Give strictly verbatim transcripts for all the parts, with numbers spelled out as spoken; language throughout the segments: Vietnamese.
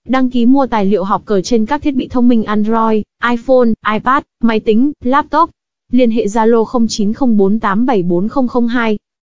Đăng ký mua tài liệu học cờ trên các thiết bị thông minh Android, iPhone, iPad, máy tính, laptop. Liên hệ Zalo không chín không bốn tám bảy bốn không không hai.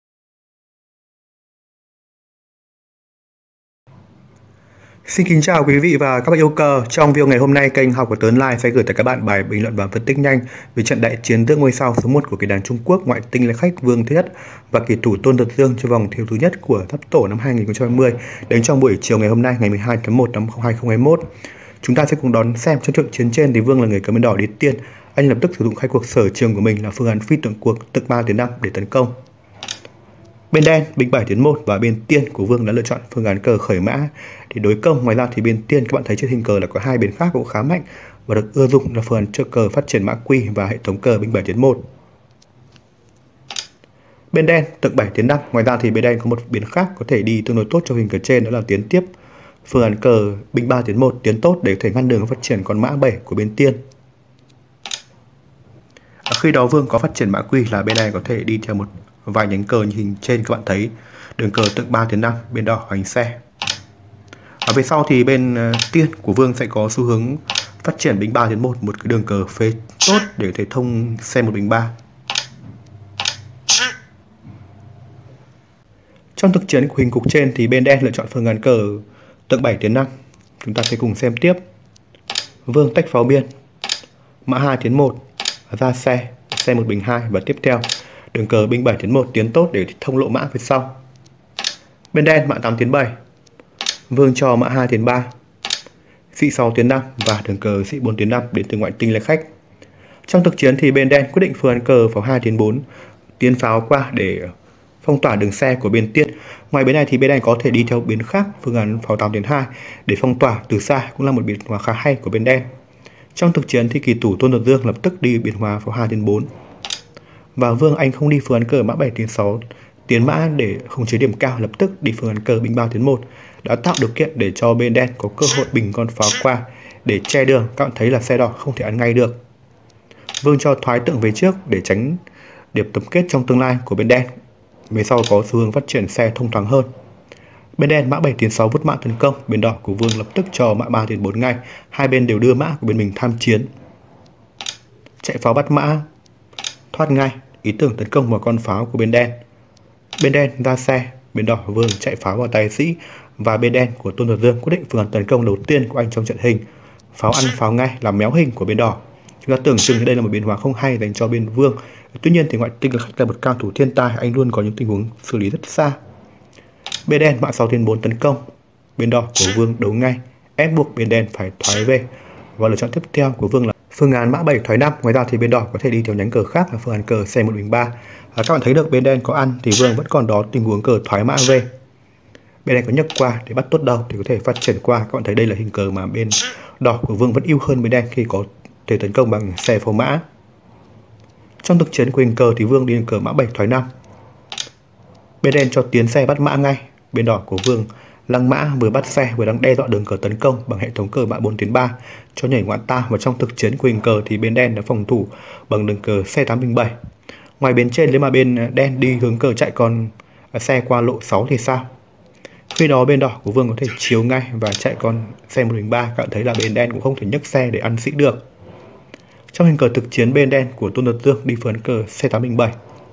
Xin kính chào quý vị và các bạn yêu cờ. Trong video ngày hôm nay, kênh Học của Tớ Online sẽ gửi tới các bạn bài bình luận và phân tích nhanh về trận đại chiến giữa ngôi sao số một của kỳ đàn Trung Quốc ngoại tinh là khách Vương Thứ Nhất và kỳ thủ Tôn Giật Dương cho vòng thiếu thứ nhất của Tháp Tổ năm hai nghìn không trăm hai mươi đến trong buổi chiều ngày hôm nay, ngày mười hai tháng một năm hai nghìn không trăm hai mươi mốt. Chúng ta sẽ cùng đón xem trong trận chiến trên thì Vương là người cầm bên đỏ đi tiên. Anh lập tức sử dụng khai cuộc sở trường của mình là phương án phi tượng cuộc tượng ba tiến năm để tấn công. Bên đen binh bảy tiến một và bên tiên của Vương đã lựa chọn phương án cờ khởi mã để đối công. Ngoài ra thì bên tiên các bạn thấy trên hình cờ là có hai biến khác cũng khá mạnh và được ưa dụng là phương án chơi cờ phát triển mã quy và hệ thống cờ binh bảy tiến một. Bên đen tượng bảy tiến năm. Ngoài ra thì bên đen có một biến khác có thể đi tương đối tốt trong hình cờ trên, đó là tiến tiếp phương án cờ binh ba tiến một tiến tốt để có thể ngăn đường phát triển con mã bảy của bên tiên. À, khi đó Vương có phát triển mã quy là bên này có thể đi theo một vài nhánh cờ như hình trên các bạn thấy, đường cờ tượng ba tiến năm, bên đỏ hoành xe. Ở về sau thì bên uh, tiên của Vương sẽ có xu hướng phát triển binh ba tiến một, một cái đường cờ phế tốt để có thể thông xe một binh ba. Trong thực chiến của hình cục trên thì bên đen lựa chọn phương án cờ tượng bảy tiến năm. Chúng ta sẽ cùng xem tiếp. Vương tách pháo biên, mã hai tiến một, ra xe, xe một bình hai và tiếp theo đường cờ binh bảy tiến một tiến tốt để thông lộ mã phía sau. Bên đen mã tám tiến bảy, Vương cho mã hai tiến ba, sĩ sáu tiến năm và đường cờ sĩ bốn tiến năm đến từ ngoại tinh là khách. Trong thực chiến thì bên đen quyết định phương án cờ pháo hai tiến bốn tiến pháo qua để phong tỏa đường xe của bên tiên. Ngoài bên này thì bên đen có thể đi theo biến khác, phương án pháo tám tiến hai để phong tỏa từ xa cũng là một biến hóa khá hay của bên đen. Trong thực chiến thì kỳ thủ Tôn Giật Dương lập tức đi biến hóa pháo hai tiến bốn. Và Vương anh không đi phương án cờ mã bảy tiến sáu tiến mã để khống chế điểm cao, lập tức đi phương án cờ binh ba tiến một đã tạo điều kiện để cho bên đen có cơ hội bình con pháo qua để che đường. Các bạn thấy là xe đỏ không thể ăn ngay được. Vương cho thoái tượng về trước để tránh điểm tập kết trong tương lai của bên đen. Về sau có xu hướng phát triển xe thông thoáng hơn. Bên đen mã bảy tiến sáu vút mã tấn công, bên đỏ của Vương lập tức cho mã ba tiến bốn ngay. Hai bên đều đưa mã của bên mình tham chiến. Chạy pháo bắt mã, thoát ngay, ý tưởng tấn công vào con pháo của bên đen. Bên đen ra xe, bên đỏ Vương chạy pháo vào tay sĩ và bên đen của Tôn Giật Dương quyết định phương án tấn công đầu tiên của anh trong trận hình. Pháo ăn pháo ngay làm méo hình của bên đỏ. Chúng ta tưởng chừng đây là một biến hóa không hay dành cho bên Vương. Tuy nhiên thì ngoại tinh là khách là một cao thủ thiên tài, anh luôn có những tình huống xử lý rất xa. Bên đen mã sáu tiến bốn tấn công, bên đỏ của Vương đấu ngay, ép buộc bên đen phải thoái về. Và lựa chọn tiếp theo của Vương là phương án mã bảy thoái năm. Ngoài ra thì bên đỏ có thể đi theo nhánh cờ khác là phương án cờ xe một bình ba. À, các bạn thấy được bên đen có ăn thì Vương vẫn còn đó tình huống cờ thoái mã về. Bên đen có nhấc qua để bắt tốt đầu thì có thể phát triển qua. Các bạn thấy đây là hình cờ mà bên đỏ của Vương vẫn ưu hơn bên đen khi có thể tấn công bằng xe pháo mã. Trong thực chiến của hình cờ thì Vương đi cờ mã bảy thoái năm. Bên đen cho tiến xe bắt mã ngay. Bên đỏ của Vương lăng mã vừa bắt xe vừa đang đe dọa đường cờ tấn công bằng hệ thống cờ mã bốn tiến ba cho nhảy ngoạn ta. Và trong thực chiến của hình cờ thì bên đen đã phòng thủ bằng đường cờ xe tám bình bảy. Ngoài bên trên nếu mà bên đen đi hướng cờ chạy con xe qua lộ sáu thì sao? Khi đó bên đỏ của Vương có thể chiếu ngay và chạy con xe một bình ba. Các bạn thấy là bên đen cũng không thể nhấc xe để ăn sĩ được. Trong hình cờ thực chiến bên đen của Tôn Giật Dương đi phương án cờ xe tám bình bảy.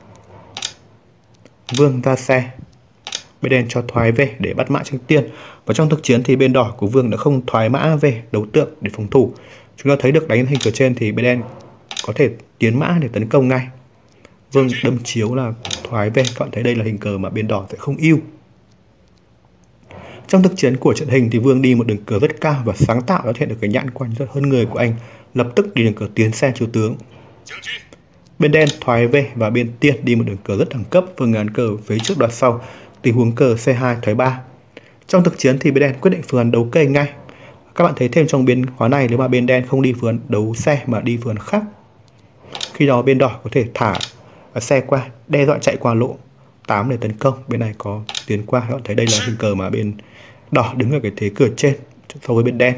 Vương ra xe, bên đen cho thoái về để bắt mã tranh tiên. Và trong thực chiến thì bên đỏ của Vương đã không thoái mã về đấu tượng để phòng thủ. Chúng ta thấy được đánh hình cờ trên thì bên đen có thể tiến mã để tấn công ngay. Vương đâm chiếu là thoái về. Các bạn thấy đây là hình cờ mà bên đỏ sẽ không ưu. Trong thực chiến của trận hình thì Vương đi một đường cờ rất cao và sáng tạo đã thể hiện được cái nhãn quan rất hơn người của anh, lập tức đi đường cờ tiến xe chiếu tướng. Bên đen thoái về và bên tiên đi một đường cờ rất đẳng cấp, phương án cờ phía trước đoạt sau, tình huống cờ xê hai thoái ba. Trong thực chiến thì bên đen quyết định phương án đấu cây ngay. Các bạn thấy thêm trong biến hóa này nếu mà bên đen không đi phương án đấu xe mà đi phương án khác, khi đó bên đỏ có thể thả xe qua đe dọa chạy qua lộ tám để tấn công. Bên này có tiến qua. Các bạn thấy đây là hình cờ mà bên đỏ đứng ở cái thế cửa trên so với bên đen.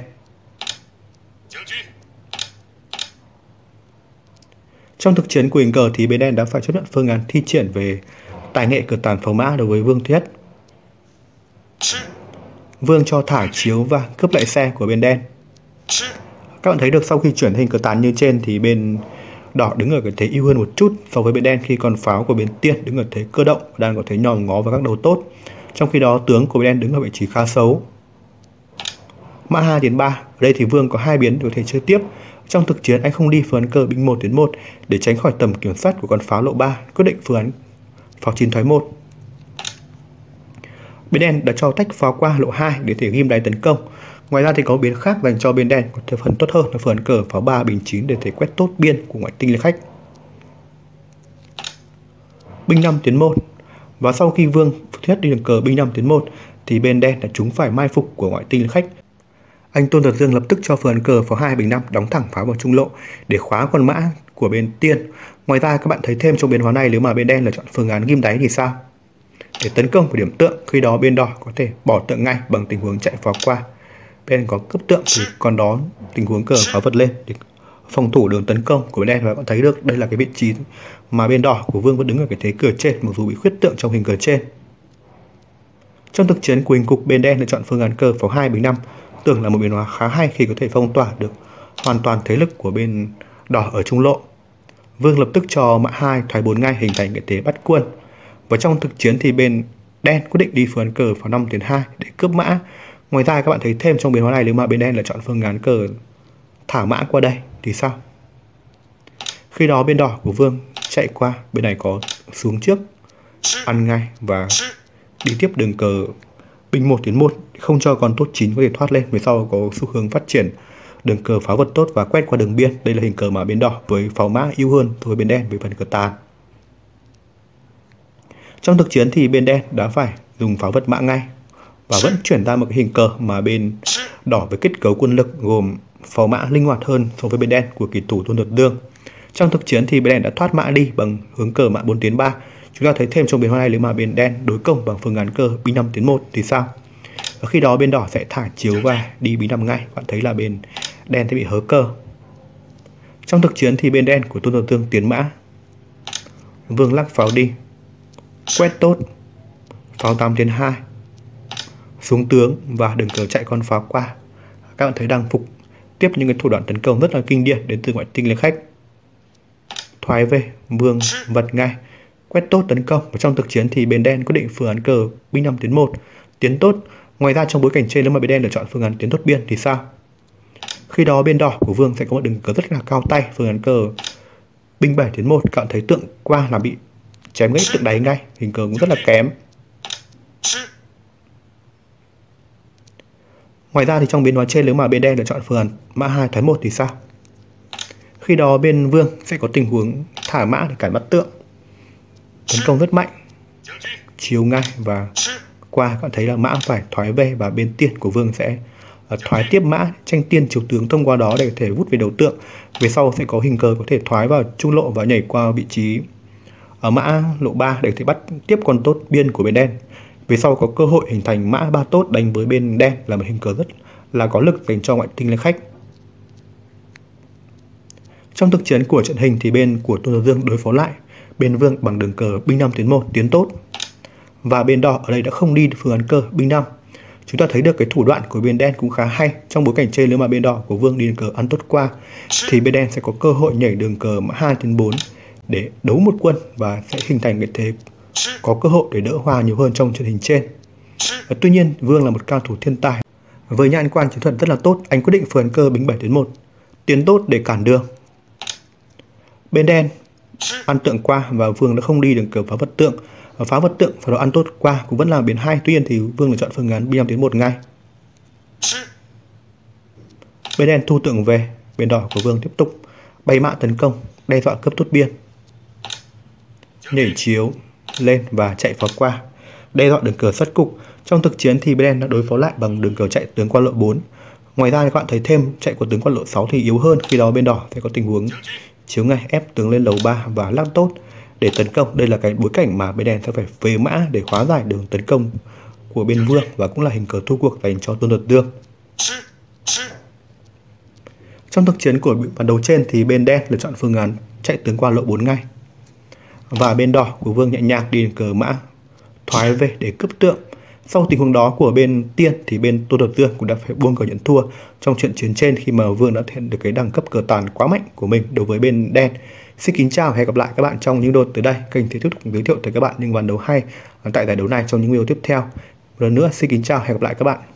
Trong thực chiến của hình cờ thì bên đen đã phải chấp nhận phương án thi triển về tài nghệ cờ tàn pháo mã đối với Vương Thứ Nhất. Vương cho thả chiếu và cướp lại xe của bên đen. Các bạn thấy được sau khi chuyển hình cờ tán như trên thì bên đỏ đứng ở cái thế ưu hơn một chút so với bên đen, khi còn pháo của bên tiên đứng ở thế cơ động, đang có thế nhòm ngó và các đầu tốt. Trong khi đó tướng của bên đen đứng ở vị trí khá xấu. Mã hai tiến ba. Ở đây thì Vương có hai biến để có thể chơi tiếp. Trong thực chiến anh không đi phương án cờ binh một tiến một để tránh khỏi tầm kiểm soát của con pháo lộ ba, quyết định phương án pháo chín thoái một. Bên đen đã cho tách pháo qua lộ hai để thể ghim đáy tấn công. Ngoài ra thì có biến khác dành cho bên đen có thể phần tốt hơn là phương án cờ pháo ba bình chín để thể quét tốt biên của ngoại tinh lên khách. Binh năm tiến một. Và sau khi Vương thiết đi đường cờ binh năm tiến một thì bên đen đã trúng phải mai phục của ngoại tinh lên khách. Anh Tôn Giật Dương lập tức cho phương án cờ pháo hai bình năm đóng thẳng pháo vào trung lộ để khóa con mã của bên tiên. Ngoài ra các bạn thấy thêm trong biến hóa này, nếu mà bên đen là chọn phương án ghim đáy thì sao? Để tấn công vào điểm tượng, khi đó bên đỏ có thể bỏ tượng ngay bằng tình huống chạy pháo qua. Bên có cướp tượng thì còn đó tình huống cờ pháo vật lên để phòng thủ đường tấn công của bên đen. Và các bạn thấy được đây là cái vị trí mà bên đỏ của Vương vẫn đứng ở cái thế cờ trên, mặc dù bị khuyết tượng trong hình cờ trên. Trong thực chiến của hình cục, bên đen lựa chọn phương án cờ pháo hai bình năm, tưởng là một biến hóa khá hay khi có thể phong tỏa được hoàn toàn thế lực của bên đỏ ở trung lộ. Vương lập tức cho mã hai thoái bốn ngay, hình thành cái thế bắt quân. Và trong thực chiến thì bên đen quyết định đi phương án cờ pháo năm tiến hai để cướp mã. Ngoài ra các bạn thấy thêm trong biến hóa này, nếu mà bên đen là chọn phương án cờ thả mã qua đây thì sao? Khi đó bên đỏ của Vương chạy qua, bên này có xuống trước ăn ngay và đi tiếp đường cờ binh một tiến một, không cho con tốt chín có thể thoát lên. Về sau có xu hướng phát triển đường cờ pháo vật tốt và quét qua đường biên. Đây là hình cờ mà bên đỏ với pháo mã ưu hơn so với bên đen với phần cờ tàn. Trong thực chiến thì bên đen đã phải dùng pháo vật mã ngay và vẫn chuyển ra một cái hình cờ mà bên đỏ với kết cấu quân lực gồm pháo mã linh hoạt hơn so với bên đen của kỳ thủ Tôn Giật Dương. Trong thực chiến thì bên đen đã thoát mã đi bằng hướng cờ mã bốn tiến ba. Chúng ta thấy thêm trong biến hóa này, nếu mà bên đen đối công bằng phương án cờ binh năm tiến một thì sao? Và khi đó bên đỏ sẽ thả chiếu và đi binh năm ngay. Bạn thấy là bên đen sẽ bị hớ cờ. Trong thực chiến thì bên đen của Tôn Giật Dương tiến mã, Vương lắc pháo đi, quét tốt, pháo tám tiến hai, xuống tướng và đường cờ chạy con pháo qua. Các bạn thấy đang phục tiếp những cái thủ đoạn tấn công rất là kinh điển đến từ ngoại tinh lên khách. Thoái về, Vương vật ngay, quét tốt tấn công. Và trong thực chiến thì bên đen quyết định phương án cờ binh năm tiến một, tiến tốt. Ngoài ra trong bối cảnh trên, nếu mà bên đen lựa chọn phương án tiến tốt biên thì sao? Khi đó bên đỏ của Vương sẽ có một đường cờ rất là cao tay, phương án cờ binh bảy tiến một. Các bạn thấy tượng qua là bị chém gãy tượng đáy ngay, hình cờ cũng rất là kém. Ngoài ra thì trong biến hóa trên, nếu mà bên đen lựa chọn phương án mã hai thoái một thì sao? Khi đó bên Vương sẽ có tình huống thả mã để cản bắt tượng, tấn công rất mạnh, chiếu ngay và qua. Các bạn thấy là mã phải thoái về và bên tiên của Vương sẽ thoái tiếp mã, tranh tiên chiếu tướng thông qua đó để có thể vút về đầu tượng. Về sau sẽ có hình cờ có thể thoái vào trung lộ và nhảy qua vị trí ở mã lộ ba để có thể bắt tiếp con tốt biên của bên đen. Về sau có cơ hội hình thành mã ba tốt đánh với bên đen, là một hình cờ rất là có lực dành cho ngoại tinh lên khách. Trong thực chiến của trận hình thì bên của Tôn Giật Dương đối phó lại bên Vương bằng đường cờ binh năm tiến một tiến tốt. Và bên đỏ ở đây đã không đi phương án cờ binh năm. Chúng ta thấy được cái thủ đoạn của bên đen cũng khá hay. Trong bối cảnh trên, nếu mà bên đỏ của Vương đi đường cờ ăn tốt qua thì bên đen sẽ có cơ hội nhảy đường cờ mã hai tiến bốn để đấu một quân và sẽ hình thành cái thế có cơ hội để đỡ hòa nhiều hơn trong trận hình trên. Và tuy nhiên Vương là một cao thủ thiên tài, với nhãn quan chiến thuật rất là tốt, anh quyết định phương án cờ binh bảy tiến một tiến tốt để cản đường. Bên đen ăn tượng qua và Vương đã không đi đường cờ phá vật tượng, và phá vật tượng và đó ăn tốt qua cũng vẫn là biến hai. Tuy nhiên thì Vương lựa chọn phương án binh năm tiến một ngay. Bên đen thu tượng về, bên đỏ của Vương tiếp tục bay mã tấn công, đe dọa cướp tốt biên, nhảy chiếu lên và chạy pháo qua, đe dọa đường cờ sắt cục. Trong thực chiến thì bên đen đã đối phó lại bằng đường cờ chạy tướng qua lộ bốn. Ngoài ra các bạn thấy thêm chạy của tướng qua lộ sáu thì yếu hơn, khi đó bên đỏ sẽ có tình huống chiếu ngay ép tướng lên lầu ba và lắc tốt để tấn công. Đây là cái bối cảnh mà bên đen sẽ phải về mã để hóa giải đường tấn công của bên Vương và cũng là hình cờ thua cuộc dành cho Tôn Giật Dương. Trong thực chiến của bản đầu trên thì bên đen lựa chọn phương án chạy tướng qua lộ bốn ngay và bên đỏ của Vương nhẹ nhàng đi đường cờ mã thoái về để cướp tượng. Sau tình huống đó của bên Tiên thì bên Tô Tập Dương cũng đã phải buông cờ nhận thua trong trận chiến trên khi mà Vương đã thể hiện được cái đẳng cấp cờ tàn quá mạnh của mình đối với bên đen. Xin kính chào và hẹn gặp lại các bạn trong những video tới đây. Kênh sẽ tiếp tục giới thiệu tới các bạn những ván đấu hay tại giải đấu này trong những video tiếp theo. Một lần nữa xin kính chào và hẹn gặp lại các bạn.